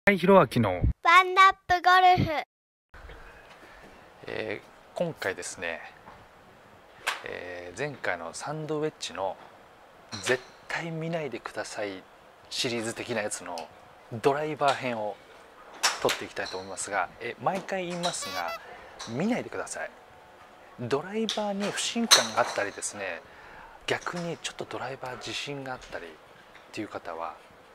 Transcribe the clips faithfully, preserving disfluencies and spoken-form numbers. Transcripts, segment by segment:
はい、ひろあきのワンダップゴルフ。 えー今回ですね、えー前回のサンドウェッジの絶対見ないでくださいシリーズ的なやつのドライバー編を撮っていきたいと思いますが、え毎回言いますが見ないでください。ドライバーに不信感があったりですね、逆にちょっとドライバー自信があったりっていう方は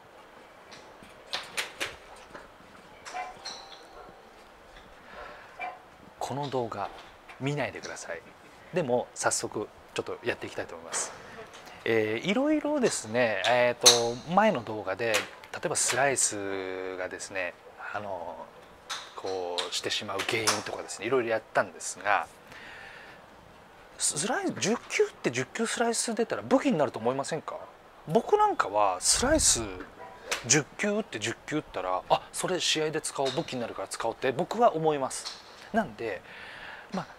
この動画見ないでください。でも早速ちょっとやっていきたいと思います。えー、いろいろですね、えー、と前の動画で例えばスライスがですねあのこうしてしまう原因とかですねいろいろやったんですが、スライスじゅっきゅうってじゅっきゅうスライス出たら武器になると思いませんか？僕なんかはスライスじゅっきゅう打ってじゅっきゅう打ったらあそれ試合で使おう、武器になるから使おうって僕は思います。なんでまあ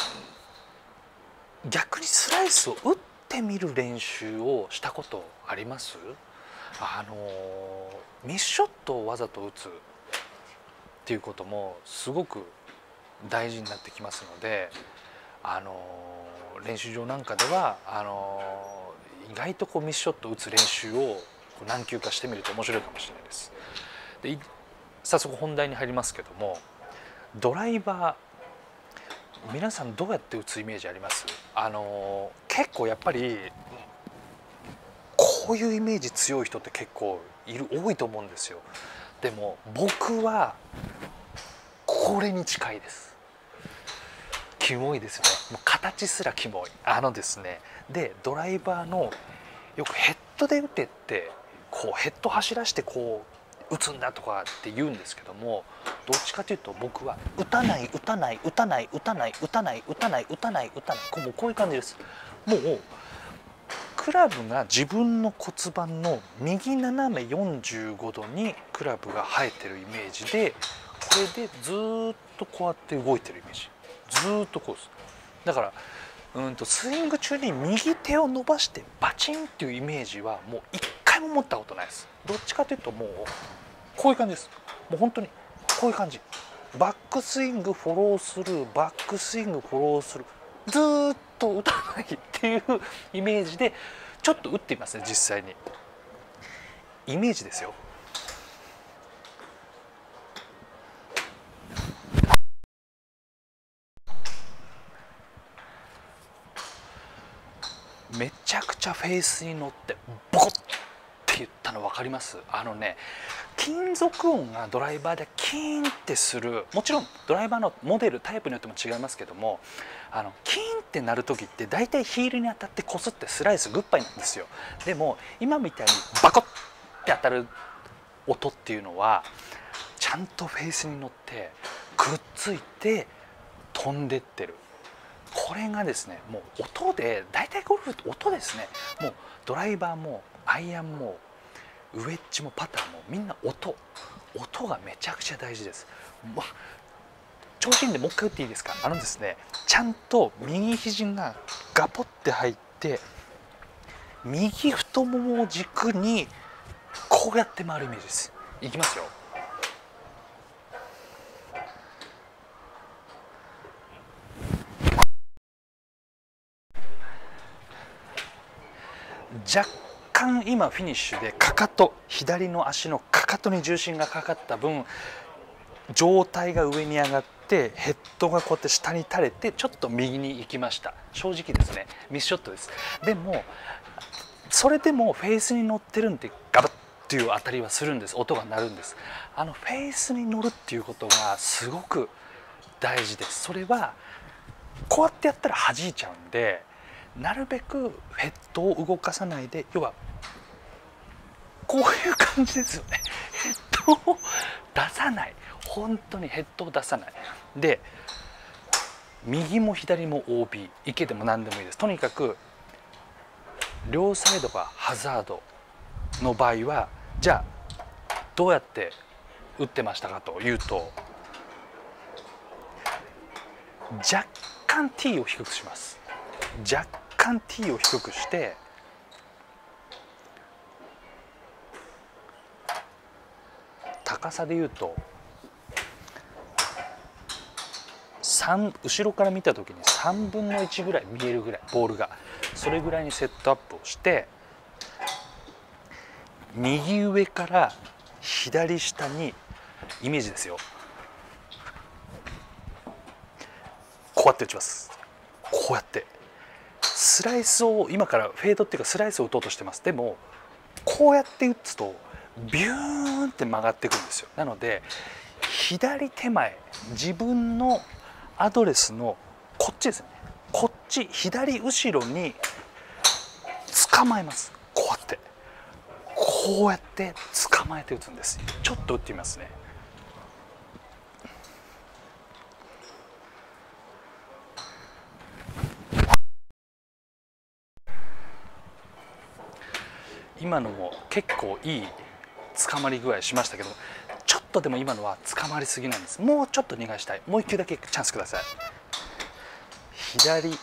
逆にスライスを打ってみる練習をしたことあります？あのミスショットをわざと打つっていうこともすごく大事になってきますので、あの練習場なんかではあの意外とこうミスショットを打つ練習を何球かしてみると面白いかもしれないです。で早速本題に入りますけども、ドライバー皆さんどうやって打つイメージあります？あの結構やっぱりこういうイメージ強い人って結構いる多いと思うんですよ。でも僕はこれに近いです。キモいですよね。もう形すらキモい。あのですねでドライバーのよくヘッドで打てってこうヘッド走らしてこう打つんだとかって言うんですけども、どっちかというと僕は打たない打たない打たない打たない打たない打たない打たない打たないこうもうこういう感じです。もうクラブが自分の骨盤の右斜めよんじゅうごどにクラブが生えてるイメージで、これでずっとこうやって動いてるイメージ、ずっとこうです。だからうんとスイング中に右手を伸ばしてバチンっていうイメージはもう一回も持ったことないです。どっちかというともうこういう感じです。もう本当にこういう感じ。バックスイングフォロースルーバックスイングフォロースルーずーっと打たないっていうイメージでちょっと打ってみますね。実際にイメージですよ。めちゃくちゃフェースに乗ってボコッって言ったの分かります？あのね金属音がドライバーでキーンってする、もちろんドライバーのモデルタイプによっても違いますけども、あのキーンってなる時って大体ヒールに当たってこすってスライスグッバイなんですよ。でも今みたいにバコッって当たる音っていうのはちゃんとフェースに乗ってくっついて飛んでってる。これがですねもう音で大体ゴルフって音ですね。もうドライバーもアイアンもウェッジもパターもみんな音音がめちゃくちゃ大事です。もう調子いいんでもう一回打っていいですか？あのですねちゃんと右肘がガポって入って右太ももを軸にこうやって回るイメージです。いきますよ。若干今フィニッシュでかかと左の足のかかとに重心がかかった分上体が上に上がってヘッドがこうやって下に垂れてちょっと右に行きました。正直ですねミスショットです。でもそれでもフェースに乗ってるんでガバッっていう当たりはするんです。音が鳴るんです。あのフェースに乗るっていうことがすごく大事です。それはこうやってやったら弾いちゃうんで、なるべくヘッドを動かさないで、要はこういう感じですよね。ヘッドを出さない、本当にヘッドを出さないで、右も左も オービー 池でも何でもいいです。とにかく両サイドがハザードの場合はじゃあどうやって打ってましたかというと、若干 T を低くします。若干 T を低くして高さでいうとさん後ろから見た時にさんぶんのいちぐらい見えるぐらい、ボールがそれぐらいにセットアップをして、右上から左下にイメージですよ、こうやって打ちます。こうやってスライスを今からフェードっていうかスライスを打とうとしてます。でもこうやって打つとビューンって曲がっていくんですよ。なので左手前、自分のアドレスのこっちですね、こっち左後ろに捕まえます。こうやってこうやって捕まえて打つんです。ちょっと打ってみますね。今のも結構いい捕まり具合しましたけど、ちょっとでも今のは捕まりすぎなんです。もうちょっと逃がしたい。もう一球だけチャンスください。左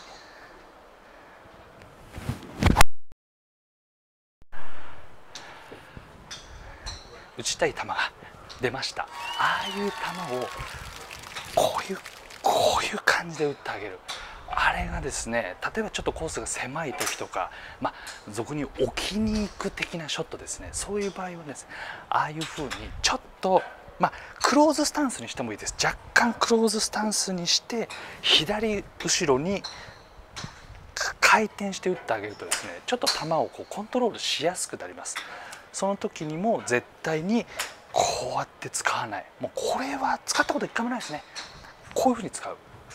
打ちたい球が出ました。ああいう球をこういうこういう感じで打ってあげる。あれがですね、例えばちょっとコースが狭い時とか、まあ俗に置きに行く的なショットですね、そういう場合はですね、ああいう風にちょっとまあクローズスタンスにしてもいいです。若干クローズスタンスにして左後ろに回転して打ってあげるとですね、ちょっと球をこうコントロールしやすくなります。その時にも絶対にこうやって使わない。もうこれは使ったこと一回もないですね。こういう風に使う。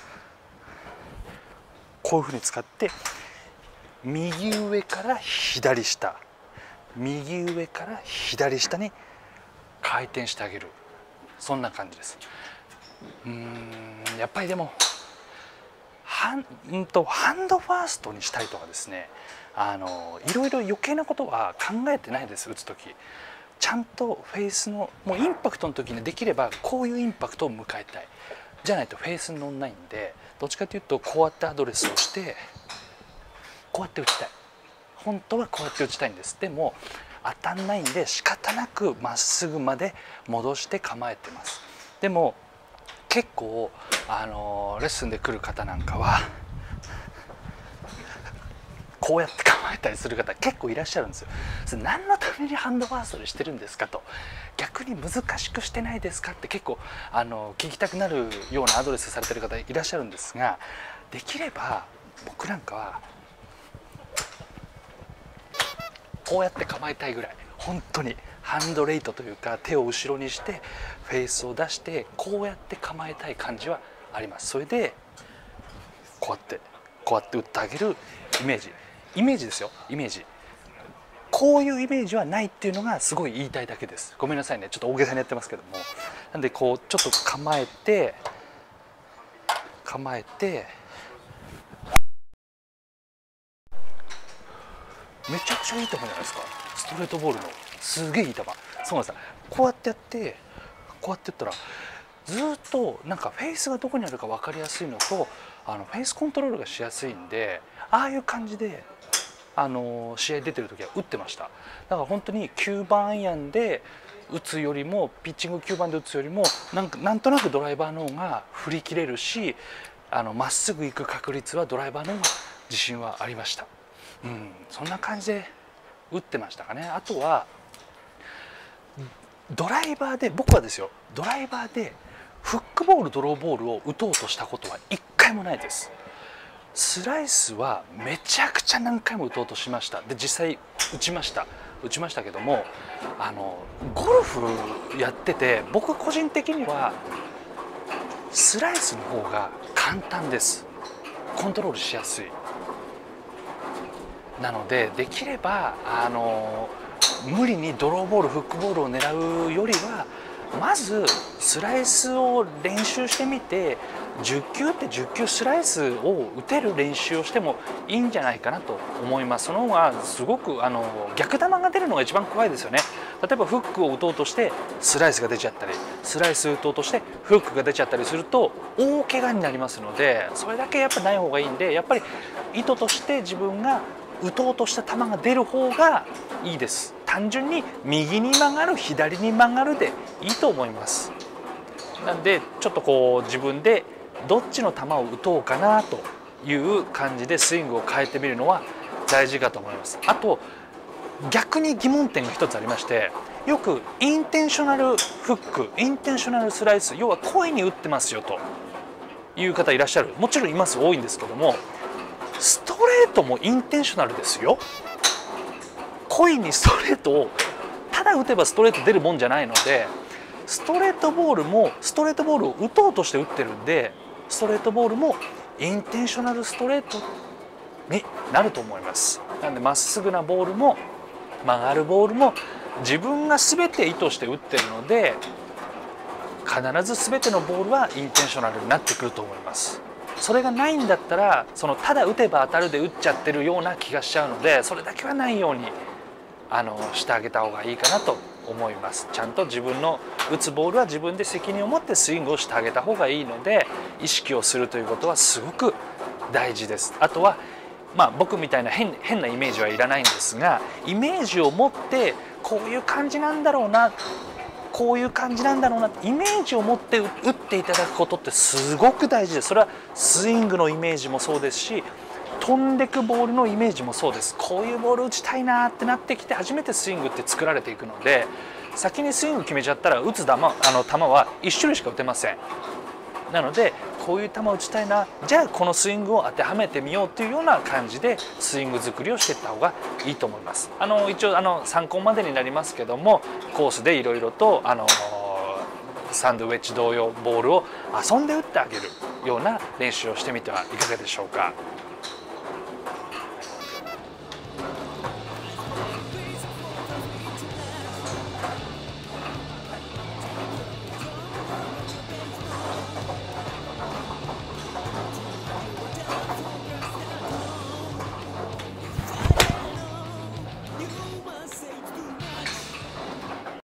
こういうふうに使って右上から左下、右上から左下に回転してあげる、そんな感じです。うーんやっぱりでもハン、うんと、ハンドファーストにしたいとかですね、あのいろいろ余計なことは考えてないです。打つ時ちゃんとフェースのもうインパクトの時にできればこういうインパクトを迎えたい。じゃないとフェースに乗んないんで、どっちかというとこうやってアドレスをしてこうやって打ちたい。本当はこうやって打ちたいんです。でも当たんないんで仕方なくまっすぐまで戻して構えてます。でも結構あのレッスンで来る方なんかはこうやって構えたりする方結構いらっしゃるんですよ。それ何のためにハンドファーストにしてるんですかと、逆に難しくしてないですかって結構あの聞きたくなるようなアドレスされてる方いらっしゃるんですが、できれば僕なんかはこうやって構えたいぐらい、本当にハンドレイトというか手を後ろにしてフェースを出してこうやって構えたい感じはあります。それでこうやってこうやって打ってあげるイメージイメージですよ。イメージこういうイメージはないっていうのがすごい言いたいだけです。ごめんなさいね、ちょっと大げさにやってますけども。なんでこうちょっと構えて構えてめちゃくちゃいい球じゃないですか。ストレートボールのすげえいい球。そうなんですよ。こうやってやってこうやってやったらずっとなんかフェースがどこにあるか分かりやすいのと、あのフェースコントロールがしやすいんで、ああいう感じであの試合出てる時は打ってました。だから本当にきゅうばんアイアンで打つよりもピッチングきゅうばんで打つよりもなんかなんとなくドライバーの方が振り切れるし、あのまっすぐ行く確率はドライバーの方が自信はありました。うん、そんな感じで打ってましたかね。あとはドライバーで僕はですよ、ドライバーでフックボールドローボールを打とうとしたことは一回もないです。スライスはめちゃくちゃ何回も打とうとしました。で実際打ちました打ちましたけども、あのゴルフやってて僕個人的にはスライスの方が簡単です。コントロールしやすい。なのでできればあの無理にドローボールフックボールを狙うよりはまずスライスを練習してみて、じゅっきゅうってじゅっきゅうスライスを打てる練習をしてもいいんじゃないかなと思います。その方がすごくあの逆球が出るのが一番怖いですよね。例えばフックを打とうとしてスライスが出ちゃったり、スライス打とうとしてフックが出ちゃったりすると大怪我になりますので、それだけやっぱない方がいいんで、やっぱり意図として自分が打とうとした球が出る方がいいです。 単純に右に曲がる左に曲がるでいいと思います。なんでちょっとこう自分でどっちの球を打とうかなという感じでスイングを変えてみるのは大事かと思います。あと逆に疑問点が一つありまして、よくインテンショナルフック、インテンショナルスライス、要は故意に打ってますよという方いらっしゃる。もちろんいます、多いんですけども、ストレートもインテンショナルですよ。故意にストレートをただ打てばストレート出るもんじゃないので、ストレートボールもストレートボールを打とうとして打ってるんで、ストレートボールもインテンショナルストレートになると思います。なのでまっすぐなボールも曲がるボールも自分が全て意図して打ってるので、必ず全てのボールはインテンショナルになってくると思います。それがないんだったら、そのただ打てば当たるで打っちゃってるような気がしちゃうので、それだけはないようにあのしてあげた方がいいかなと思います。ちゃんと自分の打つボールは自分で責任を持ってスイングをしてあげた方がいいので、意識をするということはすごく大事です。あとはまあ僕みたいな 変, 変なイメージはいらないんですが、イメージを持ってこういう感じなんだろうな、こういう感じなんだろうな、イメージを持って打っていただくことってすごく大事です。それはスイングのイメージもそうですし、飛んでくボールのイメージもそうです。こういうボール打ちたいなってなってきて初めてスイングって作られていくので、先にスイング決めちゃったら打つ球あの球はいち種類しか打てません。なのでこういう球を打ちたいな、じゃあこのスイングを当てはめてみようというような感じでスイング作りをしていった方がいいと思います。あの一応あの参考までになりますけども、コースでいろいろとあのサンドウェッジ同様ボールを遊んで打ってあげるような練習をしてみてはいかがでしょうか。